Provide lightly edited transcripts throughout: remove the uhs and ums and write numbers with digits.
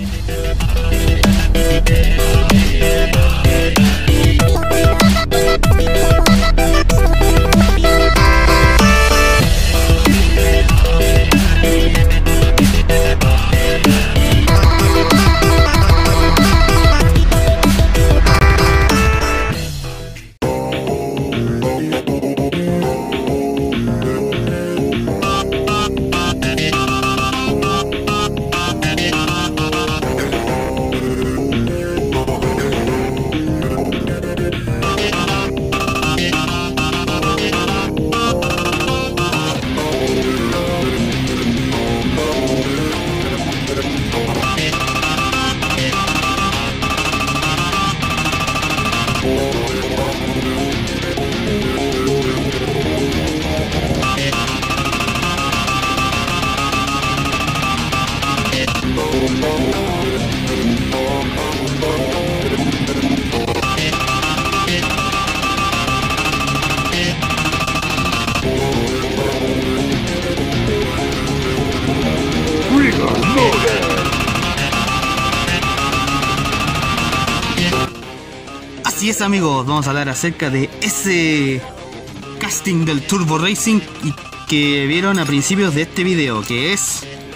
Así es, amigos, vamos a hablar acerca de ese casting del Turbo Racing que vieron a principios de este video, que es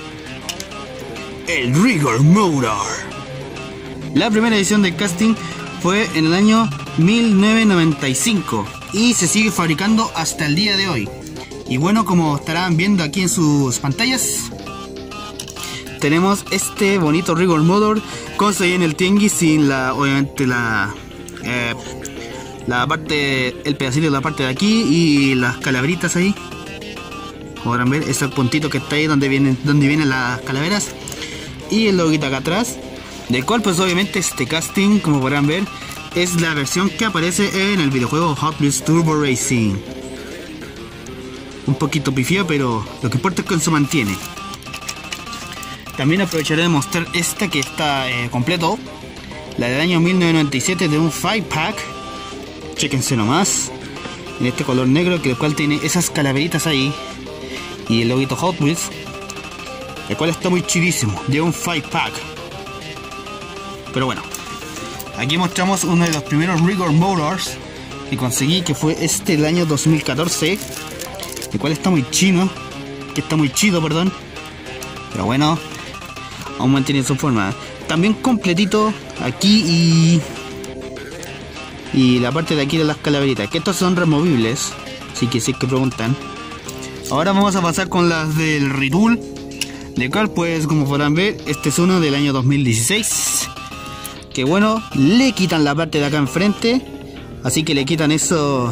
el Rigor Motor. La primera edición del casting fue en el año 1995 y se sigue fabricando hasta el día de hoy. Y bueno, como estarán viendo aquí en sus pantallas, tenemos este bonito Rigor Motor conseguido en el Tianguis sin obviamente la parte, el pedacito de la parte de aquí y las calabritas ahí. Como podrán ver, es el puntito que está ahí donde vienen las calaveras y el loguito acá atrás, del cual pues obviamente este casting, como podrán ver, es la versión que aparece en el videojuego Hot Wheels Turbo Racing. Un poquito pifiado, pero lo que importa es que se mantiene. También aprovecharé de mostrar esta que está completo, la del año 1997 de un 5-pack. Chéquense nomás, en este color negro, que el cual tiene esas calaveritas ahí y el loguito Hot Wheels, el cual está muy chidísimo, de un 5-pack. Pero bueno, aquí mostramos uno de los primeros Rigor Motors que conseguí, que fue este del año 2014, el cual está muy chido, perdón. Pero bueno, aún mantiene su forma. También completito aquí y la parte de aquí de las calaveritas, que estos son removibles, así que sí que preguntan. Ahora vamos a pasar con las del Retool, de cual pues como podrán ver, este es uno del año 2016. Que bueno, le quitan la parte de acá enfrente, así que le quitan esa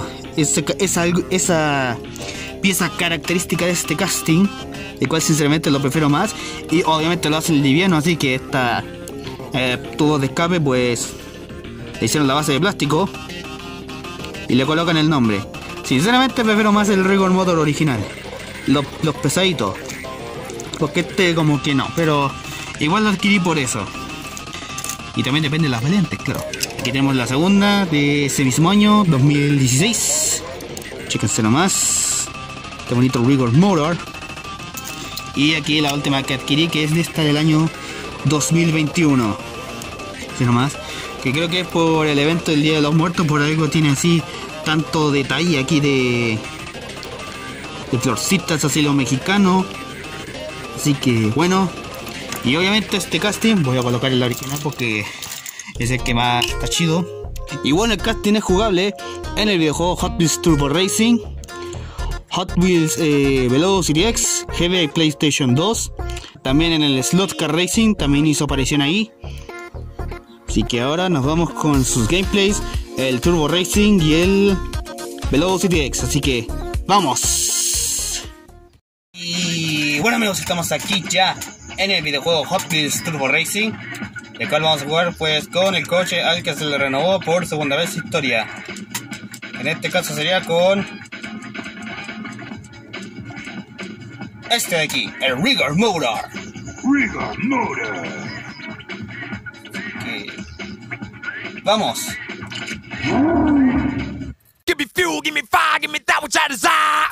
pieza característica de este casting, el cual sinceramente lo prefiero más, y obviamente lo hacen liviano, así que esta tubo de escape pues le hicieron la base de plástico y le colocan el nombre. Sinceramente prefiero más el Rigor Motor original, los pesaditos, porque este como que no, pero igual lo adquirí por eso. Y también depende de las variantes, claro. Aquí tenemos la segunda de ese mismo año, 2016. Chéquense nomás, este bonito Rigor Motor. Y aquí la última que adquirí, que es de esta del año 2021. Así nomás, que creo que es por el evento del Día de los Muertos, por algo tiene así tanto detalle aquí de florcitas, así lo mexicano. Así que bueno, y obviamente este casting voy a colocar el original porque es el que más está chido. Y bueno, el casting es jugable en el videojuego Hot Wheels Turbo Racing, Hot Wheels Velocity X, GB PlayStation 2, también en el Slot Car Racing, también hizo aparición ahí. Así que ahora nos vamos con sus gameplays, el Turbo Racing y el Velocity X, así que ¡vamos! Y bueno, amigos, estamos aquí ya en el videojuego Hot Wheels Turbo Racing, el cual vamos a jugar pues con el coche al que se le renovó por segunda vez en historia. En este caso sería con este de aquí, el Rigor Motor. Rigor Motor. Vamos. Give me fuel, give me fire, give me that which I desire.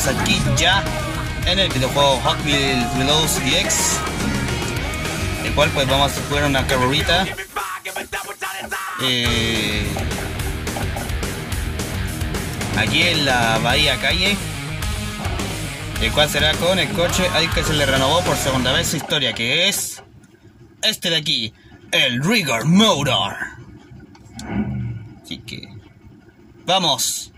estamos aquí ya en el videojuego Hot Wheels DX, el cual pues vamos a jugar una carrerita. Aquí en la Bahía Calle, el cual será con el coche al que se le renovó por segunda vez su historia, que es este de aquí, el Rigger Motor. Así que vamos.